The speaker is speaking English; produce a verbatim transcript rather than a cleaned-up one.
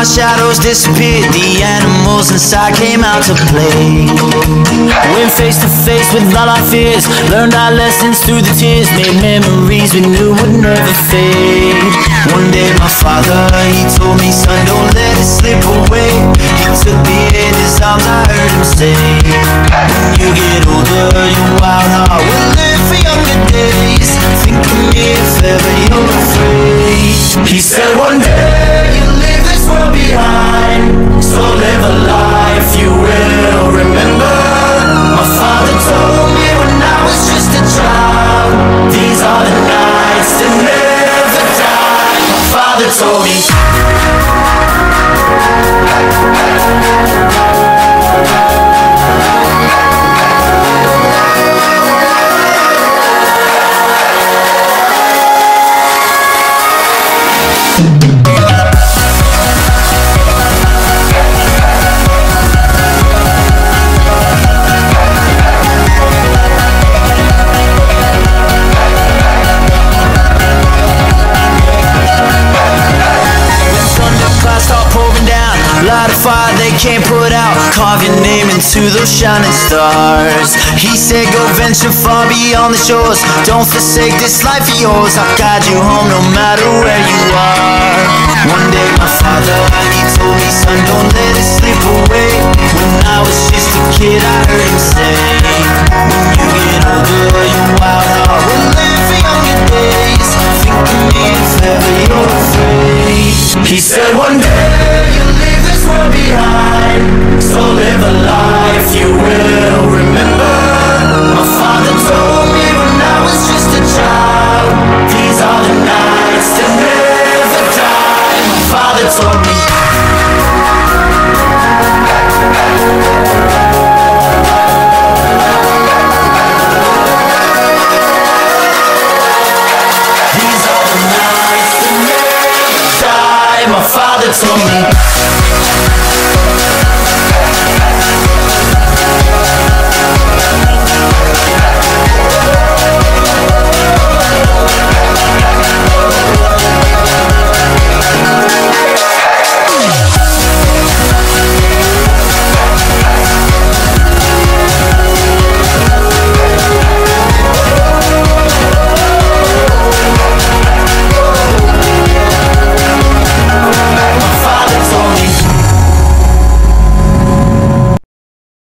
our shadows disappeared, the animals inside came out to play. Went face to face with all our fears, learned our lessons through the tears, made memories we knew would never fade. One day my father, he told me, son, don't let it slip away. He took me in his arms, I heard him say, when you get older, your wild heart will live for younger days. Think of me if ever you're afraid. He said one day you'll leave this world behind, so live a life you will remember. My father told me when I was just a child, these are the nights that never die. My father told me. Light a fire they can't put out, carve your name into those shining stars. He said go venture far beyond the shores, don't forsake this life of yours. I'll guide you home no matter where you are. One day my father, he told me, son, don't let it slip away.